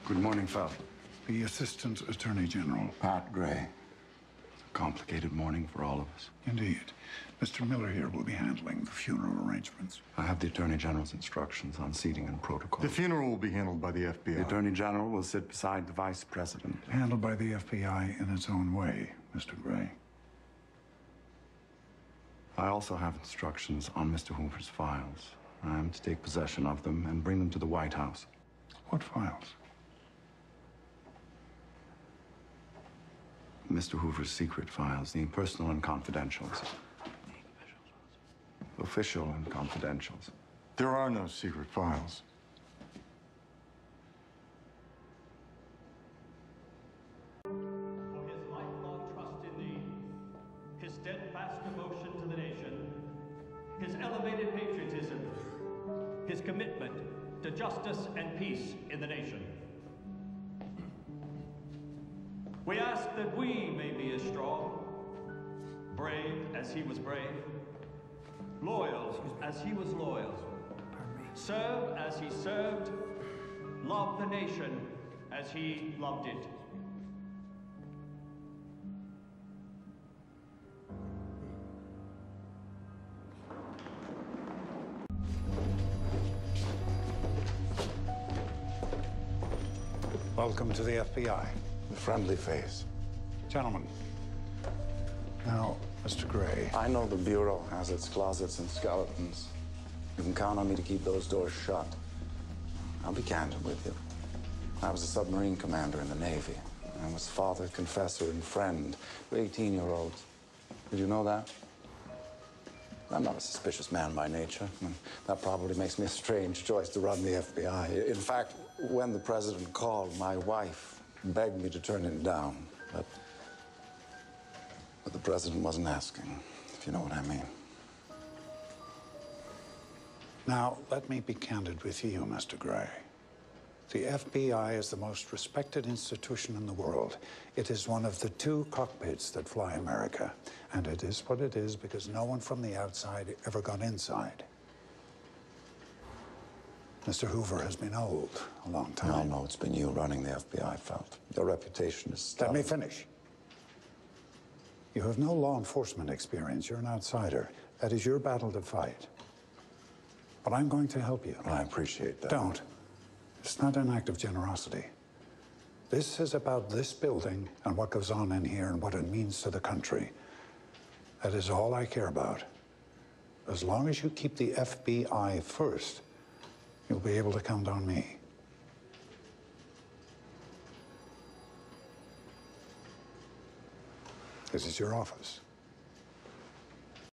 Good morning, Phelps. The Assistant Attorney General. Pat Gray. Complicated morning for all of us. Indeed. Mr. Miller here will be handling the funeral arrangements. I have the Attorney General's instructions on seating and protocol. The funeral will be handled by the FBI. The Attorney General will sit beside the Vice President. Handled by the FBI in its own way, Mr. Gray. I also have instructions on Mr. Hoover's files. I am to take possession of them and bring them to the White House. What files? Mr. Hoover's secret files, the personal and confidentials. Official and confidentials. There are no secret files. For his lifelong trust in thee, his steadfast devotion to the nation, his elevated patriotism, his commitment to justice and peace in the nation. We ask that we may be as strong, brave as he was brave, loyal as he was loyal, serve as he served, love the nation as he loved it. Welcome to the FBI. The friendly face. Gentlemen. Now, Mr. Gray. I know the Bureau has its closets and skeletons. You can count on me to keep those doors shut. I'll be candid with you. I was a submarine commander in the Navy. I was father, confessor, and friend to 18-year-olds. Did you know that? I'm not a suspicious man by nature. And that probably makes me a strange choice to run the FBI. In fact, when the president called, my wife begged me to turn him down. But the president wasn't asking, if you know what I mean. Now, let me be candid with you, Mr. Gray. The FBI is the most respected institution in the world. It is one of the two cockpits that fly America. And it is what it is because no one from the outside ever got inside. Mr. Hoover has been old a long time. No, it's been you running the FBI, Felt. Your reputation is Let me finish. You have no law enforcement experience. You're an outsider. That is your battle to fight. But I'm going to help you. I appreciate that. Don't. It's not an act of generosity. This is about this building and what goes on in here and what it means to the country. That is all I care about. As long as you keep the FBI first, you'll be able to count on me. This is your office.